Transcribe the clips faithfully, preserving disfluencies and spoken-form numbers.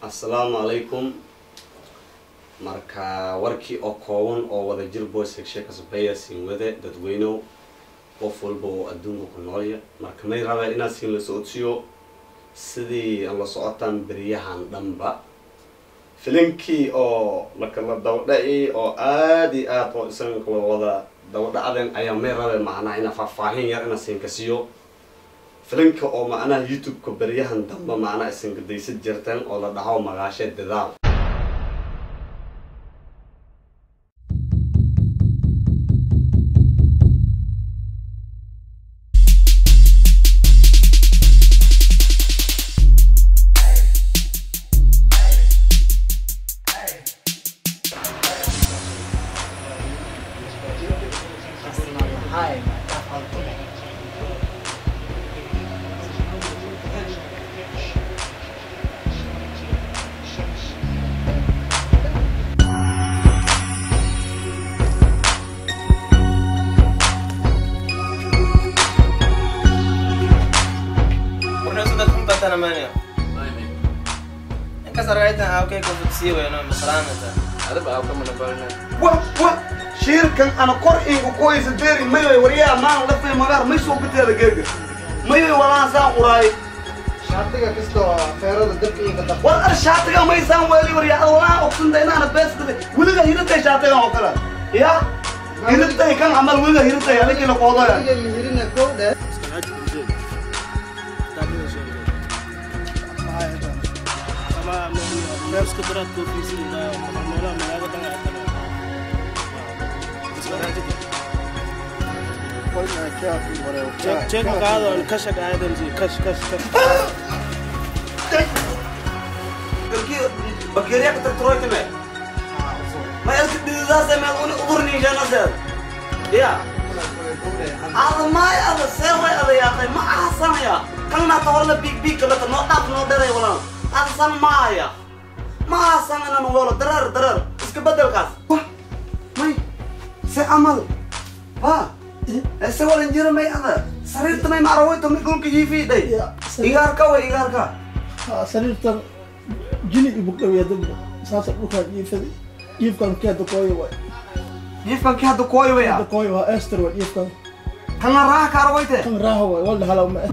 السلام عليكم. marka warkii oo kooban oo wada jir boys sheeka sabeeya siin wada dadweyno qof walba oo adduunka ku nool yahay marka may rabaa inaad siin la socodsiyo sidii aan la socotaan bariyahan dhanba filimkii oo marka la dawdhay oo aad iyo aad oo isan kala wada dawdhaden ayaa may rabaa macna ina faahfaahin yar ina siin ka siiyo filimka oo macna YouTube ka bariyahan dhanba macna isan gadaysid jirtan oo la dhaho magaasha dadaal Hi. Bueno, eso te junta tan amania. En casa regaita a okay con sí, güey, no me salan esa. Ada ba ka man ba na. wa wa shirkan ana qor'i ku qoys deeri mayo wariya ma la fay magar may soo bitada geega mayo wala saan quray Shaatiga kisto feerada dabkii ka dab. war ar shaatiga may saan wali wariya wala oqsanta inaana beestada waliga hirtay shaatiga oo kala ya hirtay kan amal waliga hirtay halkii la qoodaya Iga yirina kowda. Nurse keberat kofisi na mula mula tengah tengah. Cek cek kalau kash ada dan sih kash kash kash. Pergi bagiria ke tertroy kene may as dida se me uni udur ni jana sir ya ala may ala sewa ala ya kay ma asan ya kan na tawala big big kala no tap no dere wala asan ma ya ما أصلاً أنا نقول درر درر إسك بدل كاس واه ماي سأعمل ها السوال إنجيل ماي هذا سرير تماي معروي تمي يقول كي في ده إيجار كا وإيجار كا سرير تر جيني يبقى ويا ساس بكرة يفدي يفكر كده كوي واي يفكر كده كوي ويا كوي وا أستر واي يفكر كان راح كاروي ده كان راح واي والله هلا ما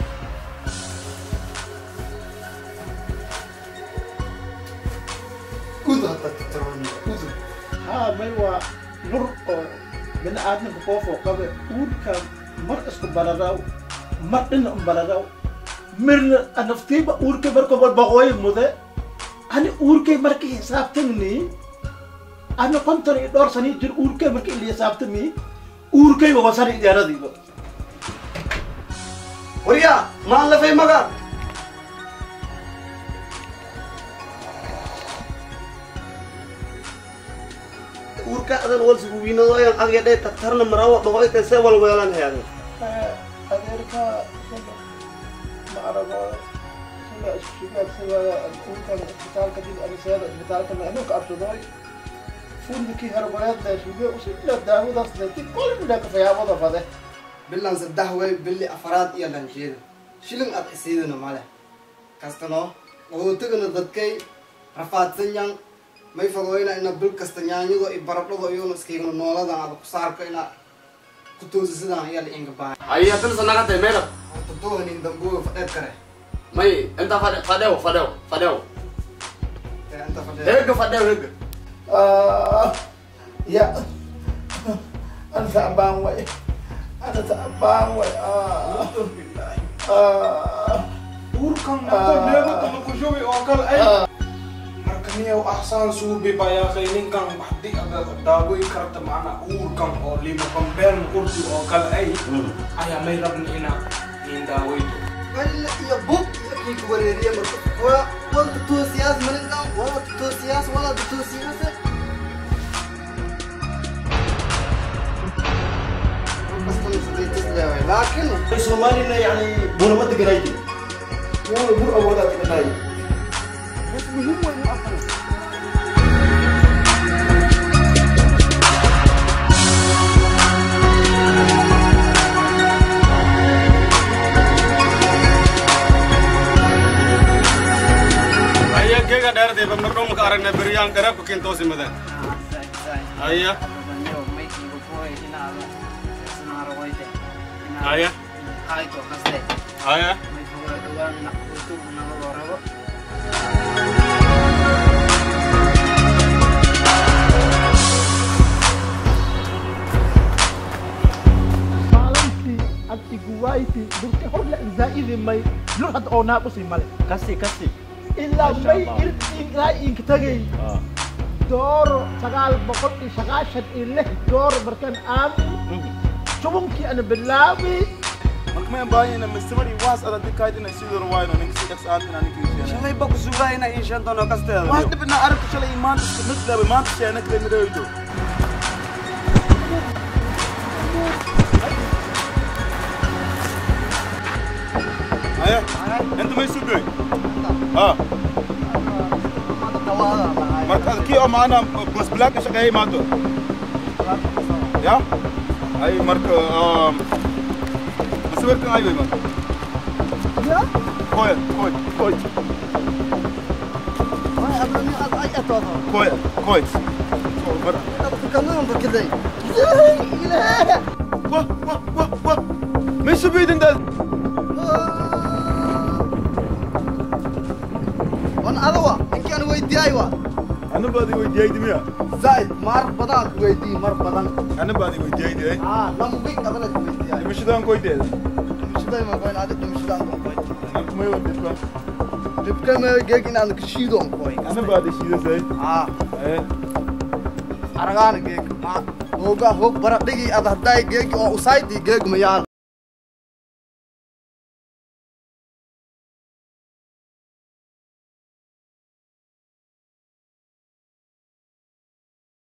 Kudu hatta titroni. Kudu. ها ما هو نور من آدم بقوفه قبل أورك مر اسكو بلراو مر إنه بلراو من أنا فتيبا أورك بركو بالبقوي مذا أنا أورك مركي حساب تمني أنا كنت دور سني جر أورك مركي اللي حساب تمي أورك وصار إدارة ديبا ويا ما الله في مقر urka adan wal sugu wiinado ayaan agya dhay taktarna marawa dhahoy ka see wal weelan hayaan أديرك ما أعرف سلا شيء سلا أورك الإسبيتال كدي الأنسير الإسبيتال كنا هناك أبتدائي فندقي هربانات ده شو بيه وسيلة داود أصلا كل من ذاك في هذا فده Bilan saddex way billi afraad iyo dhanjeeda. Shilin ad xisiidana male. Kastano oo tagana dadkay rafaadsan yan may fadooyna ina bil kasta yaanyado i baradhado iyo iskiigna noolada aad ku saarka ina ku toosisadaan ayaa la inga baa. ay hadan sanaga tay meela Tadoonin dambuga fadheed kare. may inta fadhe fadhew fadhew fadhew Ee anta fadheed. heega fadhew heega آه يا أنا تعبان وي أنا تعبان وي آه آه urkan ako lego tama ko jowi okal ay markaniya ahsan subi baya kainin kang bahdi aga dagoy karta mana urkan o lima pamben kursi okal ay ay may rab ni ina indawoy to Wala iya buk iya kii wareeriya marka. Wala wala toosiyaas malinkan wala toosiyaas wala toosiyaas. لكن Soomaalina yani buuramada garayti waa bur awooda tinay بس مهم وين أصلا geega dheertay babna dhumka aragna beriyaan garabka kintoosimada aya aya aya iguaiti burke horle zaidi may lur had oo naaqusi male kasi kasi ilaa may irtiin ilaa inka tagay dooro sagaal boqol iyo sagaashan iyo lix dooro markaan aamin shubunkii ana bilaabi markamay baayina mastamari waas ada dikaadina sidoo rawaayno ninka sidax aantina ninka isheena shalay ba ku sugayna in shan doono kasteeda waas dibna arag shalay maanta mid laba maanta sheena kale midaydo aya انت ما يسوي اه مركز كي او معنا بس بلاك شقاي ماتو يا اي مرك ام مسوي كان اي ما يا كوي كوي كوي ما ابني اي اتوضا كوي كوي كمان بكذا لا اله وا وا وا وا ما يسوي ده وانا ادوا انك انا ويدي ايوه انا بادي ويدي دميا زايد مر بدان ويدي مر بدان انا بادي ويدي اي اه لما بيك قبل ويدي اي مش دان كوي ده مش دايما كوين عادي مش دان كوي انا ما يودي بقى تبقى ما جيك ان انا كشيدون كوي انا بادي شيء زي اه ايه ارغان جيك ما هوغا هوغ برا دغي اد هداي جيك او سايدي جيك ميال